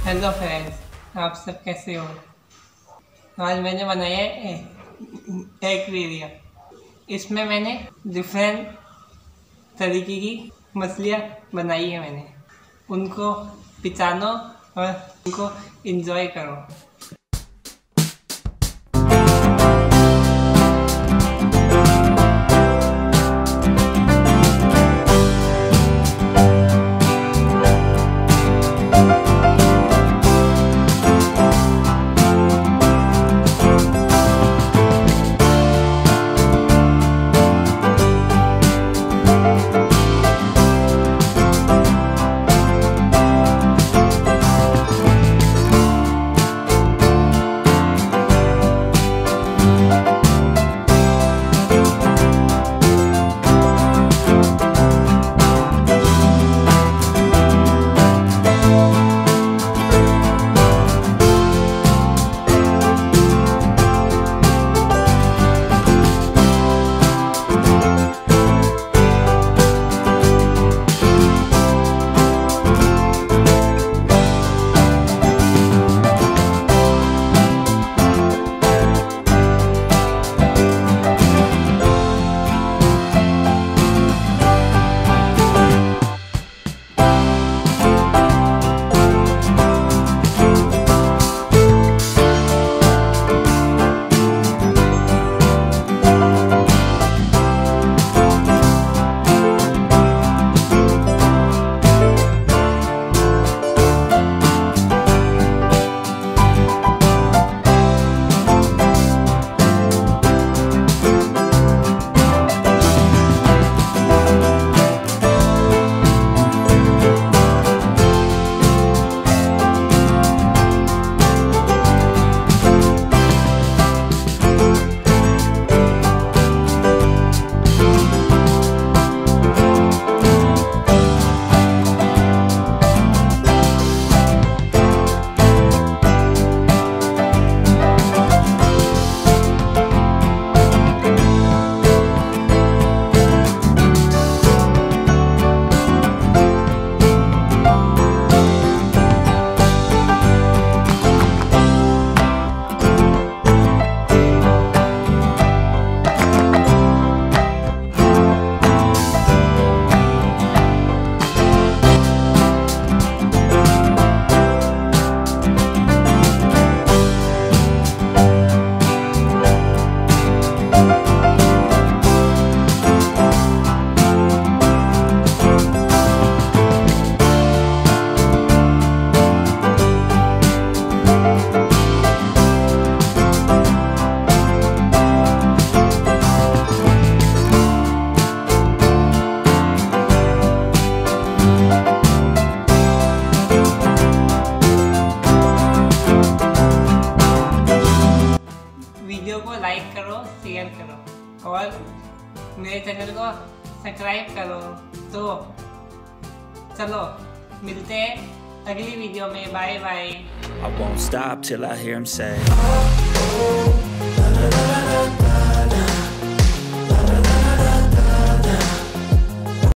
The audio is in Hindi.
हेलो फ्रेंड्स, आप सब कैसे हो। आज मैंने बनाया है एक्वेरियम। इसमें मैंने डिफरेंट तरीके की मछलियाँ बनाई है। मैंने उनको पहचानो और उनको एंजॉय करो। वीडियो को लाइक करो, शेयर करो और मेरे चैनल को सब्सक्राइब करो। तो चलो मिलते हैं अगली वीडियो में। Bye bye. I won't stop till I hear him say